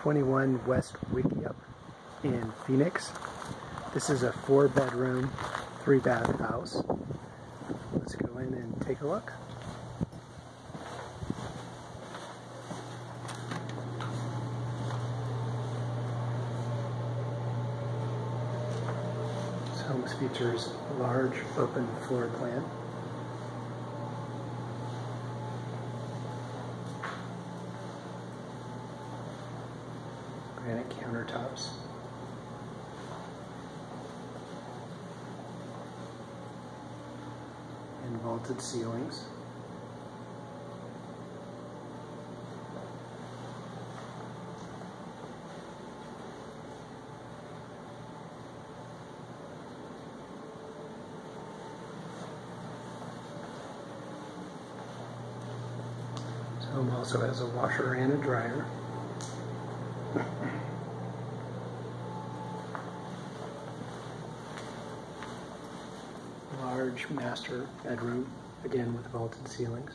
21 West Wickieup in Phoenix. This is a 4-bedroom, 3-bath house. Let's go in and take a look. This home features a large open floor plan. Granite countertops. And vaulted ceilings. This home also has a washer and a dryer. Large master bedroom, again with vaulted ceilings.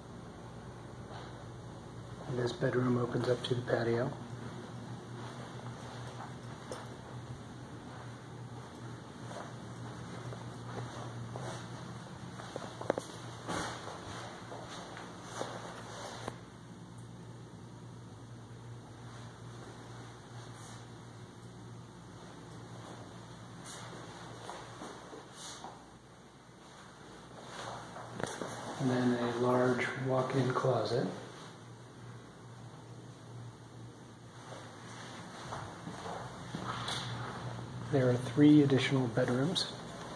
And this bedroom opens up to the patio. And then a large walk-in closet. There are 3 additional bedrooms.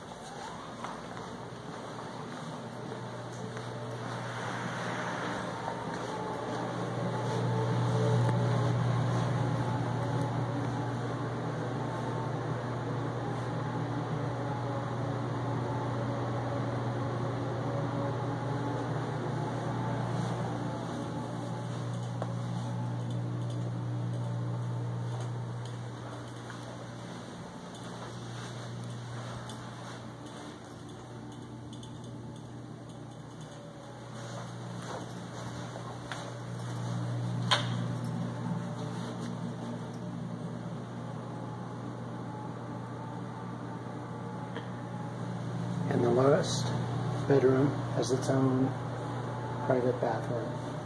And the lowest bedroom has its own private bathroom.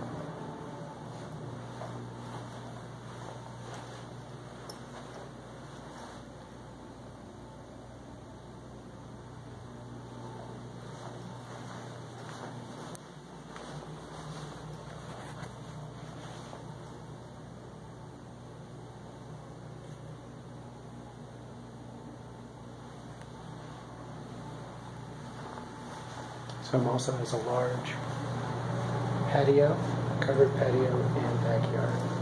This home also has a large patio, covered patio, and backyard.